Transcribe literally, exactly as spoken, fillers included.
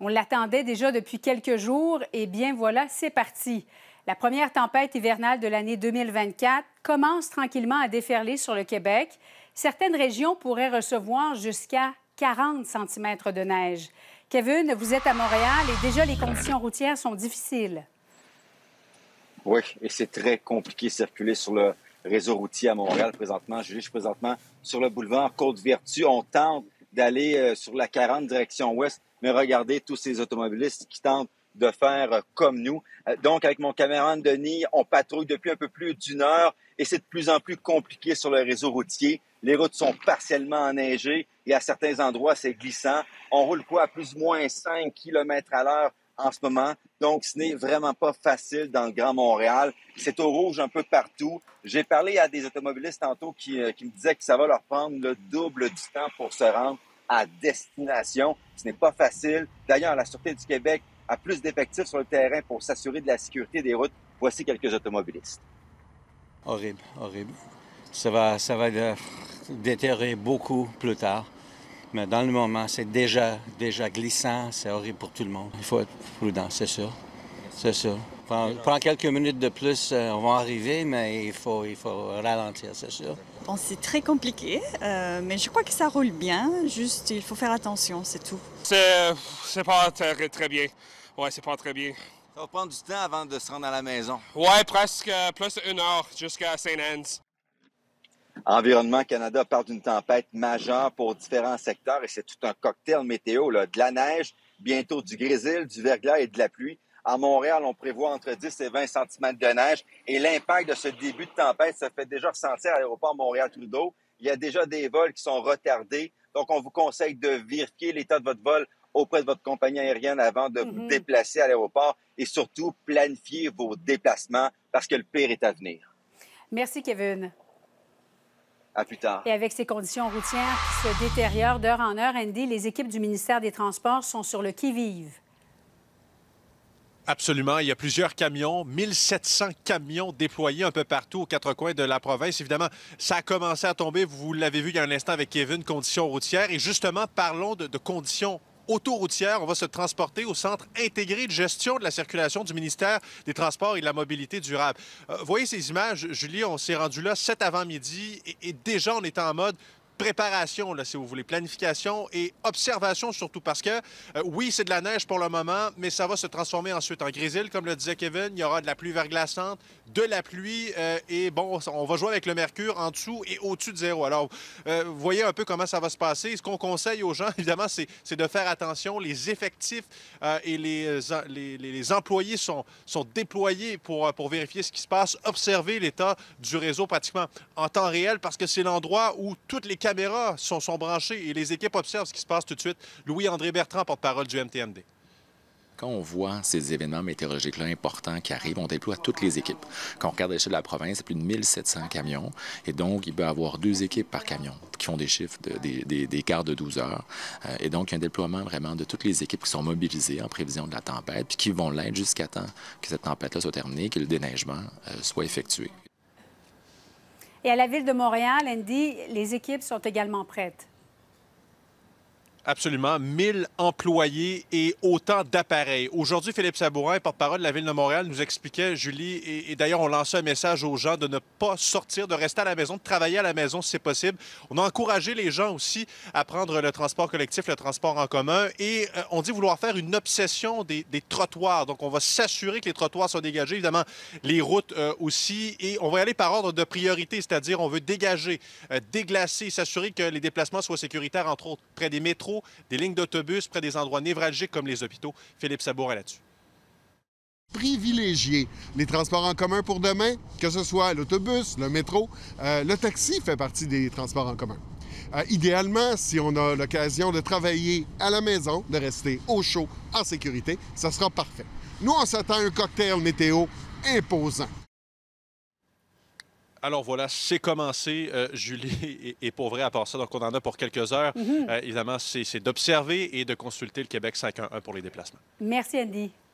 On l'attendait déjà depuis quelques jours et bien voilà, c'est parti. La première tempête hivernale de l'année deux mille vingt-quatre commence tranquillement à déferler sur le Québec. Certaines régions pourraient recevoir jusqu'à quarante centimètres de neige. Kevin, vous êtes à Montréal et déjà les conditions routières sont difficiles. Oui, et c'est très compliqué de circuler sur le réseau routier à Montréal présentement. Julie, je suis présentement sur le boulevard Côte-Vertu. On tente d'aller sur la quarante direction ouest, mais regardez tous ces automobilistes qui tentent de faire comme nous. Donc, avec mon caméraman Denis, on patrouille depuis un peu plus d'une heure et c'est de plus en plus compliqué sur le réseau routier. Les routes sont partiellement enneigées et à certains endroits, c'est glissant. On roule quoi à plus ou moins cinq kilomètres à l'heure en ce moment. Donc, ce n'est vraiment pas facile dans le Grand Montréal. C'est au rouge un peu partout. J'ai parlé à des automobilistes tantôt qui, qui me disaient que ça va leur prendre le double du temps pour se rendre à destination. Ce n'est pas facile. D'ailleurs, la Sûreté du Québec a plus d'effectifs sur le terrain pour s'assurer de la sécurité des routes. Voici quelques automobilistes. Horrible, horrible. Ça va, ça va détériorer beaucoup plus tard. Mais dans le moment, c'est déjà, déjà glissant, c'est horrible pour tout le monde. Il faut être prudent, c'est sûr. C'est sûr. Prends, prends quelques minutes de plus, euh, on va arriver, mais il faut, il faut ralentir, c'est sûr. Bon, c'est très compliqué, euh, mais je crois que ça roule bien. Juste, il faut faire attention, c'est tout. C'est, c'est pas très, très bien. Ouais, c'est pas très bien. Ça va prendre du temps avant de se rendre à la maison. Ouais, presque plus d'une heure jusqu'à Saint-Anne. Environnement Canada parle d'une tempête majeure pour différents secteurs et c'est tout un cocktail météo, là. De la neige, bientôt du grésil, du verglas et de la pluie. À Montréal, on prévoit entre dix et vingt centimètres de neige et l'impact de ce début de tempête se fait déjà ressentir à l'aéroport Montréal-Trudeau. Il y a déjà des vols qui sont retardés, donc on vous conseille de vérifier l'état de votre vol auprès de votre compagnie aérienne avant de mm-hmm. vous déplacer à l'aéroport et surtout planifier vos déplacements parce que le pire est à venir. Merci, Kevin. À plus tard. Et avec ces conditions routières qui se détériorent d'heure en heure, Andy, les équipes du ministère des Transports sont sur le qui-vive. Absolument. Il y a plusieurs camions, mille sept cents camions déployés un peu partout aux quatre coins de la province. Évidemment, ça a commencé à tomber, vous l'avez vu il y a un instant avec Kevin, conditions routières. Et justement, parlons de, de conditions autoroutière. On va se transporter au Centre intégré de gestion de la circulation du ministère des Transports et de la Mobilité durable. Euh, voyez ces images, Julie, on s'est rendu là cet avant-midi et, et déjà on est en mode préparation, là, si vous voulez, planification et observation surtout parce que, euh, oui, c'est de la neige pour le moment, mais ça va se transformer ensuite en grésil, comme le disait Kevin. Il y aura de la pluie verglaçante, de la pluie euh, et, bon, on va jouer avec le mercure en dessous et au-dessus de zéro. Alors, euh, vous voyez un peu comment ça va se passer. Ce qu'on conseille aux gens, évidemment, c'est, c'est de faire attention. Les effectifs euh, et les, les, les employés sont, sont déployés pour, pour vérifier ce qui se passe, observer l'état du réseau pratiquement en temps réel parce que c'est l'endroit où toutes les caméras sont, sont branchées et les équipes observent ce qui se passe tout de suite. Louis-André Bertrand, porte-parole du M T M D. Quand on voit ces événements météorologiques-là importants qui arrivent, on déploie toutes les équipes. Quand on regarde l'échelle de la province, c'est plus de mille sept cents camions. Et donc, il peut y avoir deux équipes par camion qui font des chiffres, de, des, des, des quarts de douze heures. Euh, et donc, il y a un déploiement vraiment de toutes les équipes qui sont mobilisées en prévision de la tempête, puis qui vont l'être jusqu'à temps que cette tempête-là soit terminée, que le déneigement euh, soit effectué. Et à la Ville de Montréal, Andy, les équipes sont également prêtes. Absolument. mille employés et autant d'appareils. Aujourd'hui, Philippe Sabourin, porte-parole de la Ville de Montréal, nous expliquait, Julie, et, et d'ailleurs, on lançait un message aux gens de ne pas sortir, de rester à la maison, de travailler à la maison si c'est possible. On a encouragé les gens aussi à prendre le transport collectif, le transport en commun, et euh, on dit vouloir faire une obsession des, des trottoirs. Donc, on va s'assurer que les trottoirs soient dégagés, évidemment, les routes euh, aussi, et on va y aller par ordre de priorité, c'est-à-dire on veut dégager, euh, déglacer, s'assurer que les déplacements soient sécuritaires, entre autres, près des métros, des lignes d'autobus, près des endroits névralgiques comme les hôpitaux. Philippe Sabourin là-dessus. Privilégier les transports en commun pour demain, que ce soit l'autobus, le métro. Euh, le taxi fait partie des transports en commun. Euh, idéalement, si on a l'occasion de travailler à la maison, de rester au chaud, en sécurité, ça sera parfait. Nous, on s'attend à un cocktail météo imposant. Alors voilà, c'est commencé, euh, Julie, et, et pour vrai, à part ça, donc on en a pour quelques heures. Mm-hmm. euh, évidemment, c'est, c'est d'observer et de consulter le Québec cinq un un pour les déplacements. Merci, Andy.